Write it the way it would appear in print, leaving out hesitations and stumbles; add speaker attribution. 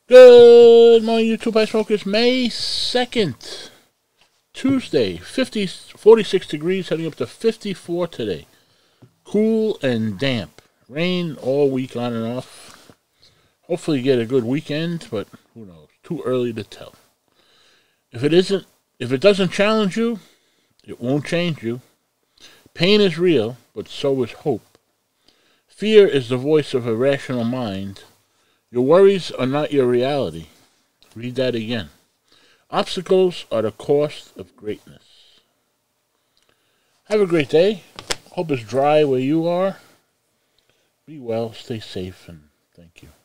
Speaker 1: Good morning, YouTube Ice Smokers. May 2nd, Tuesday, 46 degrees, heading up to 54 today. Cool and damp. Rain all week on and off. Hopefully you get a good weekend, but who knows? Too early to tell. If it doesn't challenge you, it won't change you. Pain is real, but so is hope. Fear is the voice of a rational mind. Your worries are not your reality. Read that again. Obstacles are the cost of greatness. Have a great day. Hope it's dry where you are. Be well, stay safe, and thank you.